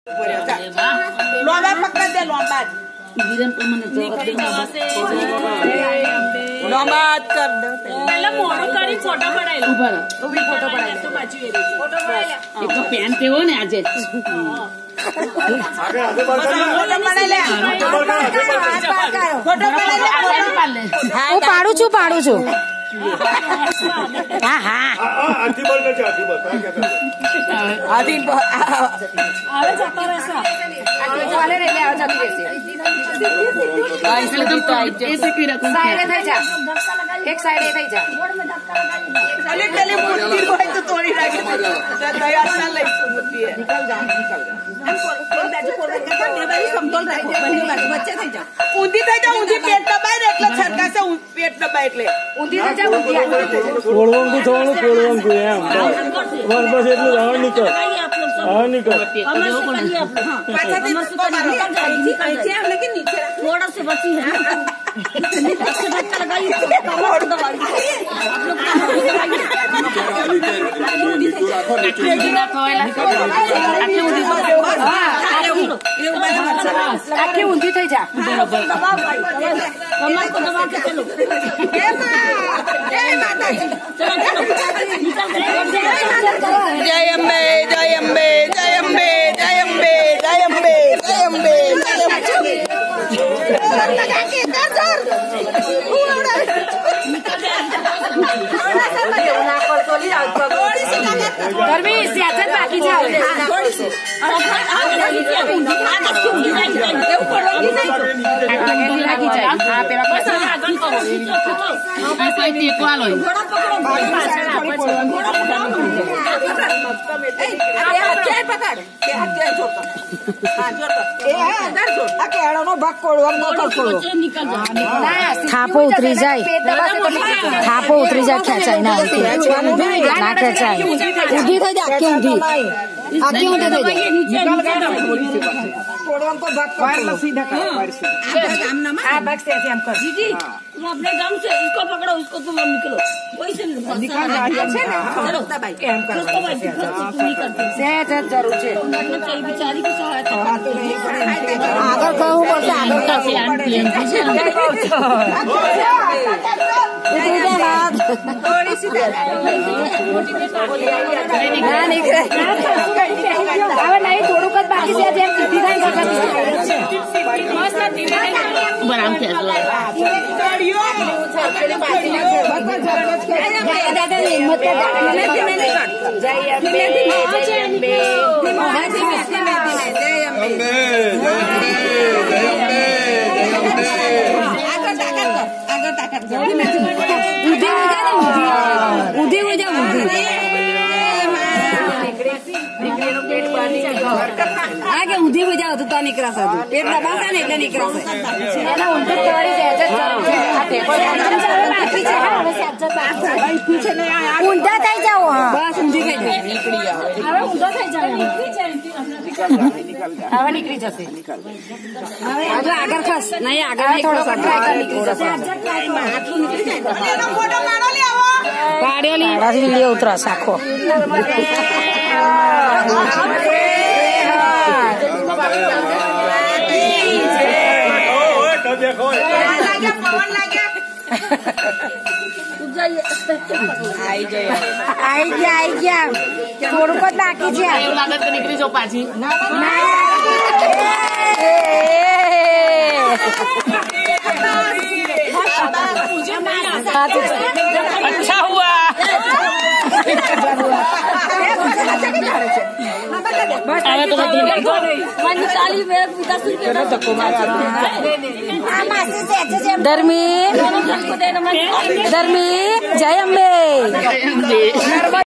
लोंबा पकड़ दे लोंबा लोंबा कर दो पहले मोड़ो करी फोटो पडायला उभी फोटो पडायला तू माझी वेरी फोटो पडायला एक तो पॅन तेवो ने आज પાડું છું હા હા આથી બોલ કે આથી બોલ काय कहता आधी આવે જતો રહેશે वाले रे ले आ जाती कैसे ऐसे की रकम साइड થઈ જા एक साइड થઈ જા चले पहले मूर्ति को तो तोड़ी रखी दया अच्छा लग मूर्ति है निकल जा कोण त्याची पोरं का नेबाई समतोल राखो बच्चे થઈ જા ઊંધી થઈ જા ઊંધી પેટ દબાઈ રે એટલે છરકાસે પેટ દબાઈ એટલે ઊંધી થઈ જા ઊંધી कोळवंकू थोडं कोळवंकू એમ બસ બસ એટલું રાહ નીકળ નીકળ पाछा से इसको मारो नीचे हम लेकिन नीचे थोड़ा से बची है अच्छे बच्चा लगाइए कमर दबाइए आके ऊंधी થઈ જા कमर को दबा के चलो चलो जय अम्बे जय अम्बे जय अम्बे जय अम्बे जय अम्बे जय अम्बे बाकी થાપો ઉતરી જાય ખેંચાય ના ખેંચાય ઊંધી થઈ જાય આખી ઊંધી થઈ જાય सीधा दीदी तुम अपने दम से इसको पकड़ो उसको तुम निकलो वही से जरूर છે बेचारी की सहायता આગળ કહું પડશે थोड़ी सी હવે નહીં થોડુંક જ બાકી છે જેમ સીધી થાય ઊંધી हो जा आगे ऊंधी हो जाओ तो निकरा सा पेट दबाता नहीं એટલે निकरा सा એના ઊંધી તોડી દે पीछे नहीं आया ઊંધા થઈ જાઓ बस ऊंधी થઈ જાય નીકળી જાવ હવે ઊંધો થઈ જાય હવે નીકળી જશે હવે આગળ ખસ નહીં આગળ થોડો ટ્રાય કર નીકળી જશે આટલું નીકળી જાય એનો ફોટો મારો લે આવો પાડ્યોલી રાજી વિડિયો ઉતરા સાખો आई गया થોડુંક જ બાકી છે એવું લાગે કે નીકળી જાવ પાછી अच्छा हुआ धर्मी जय अम्बे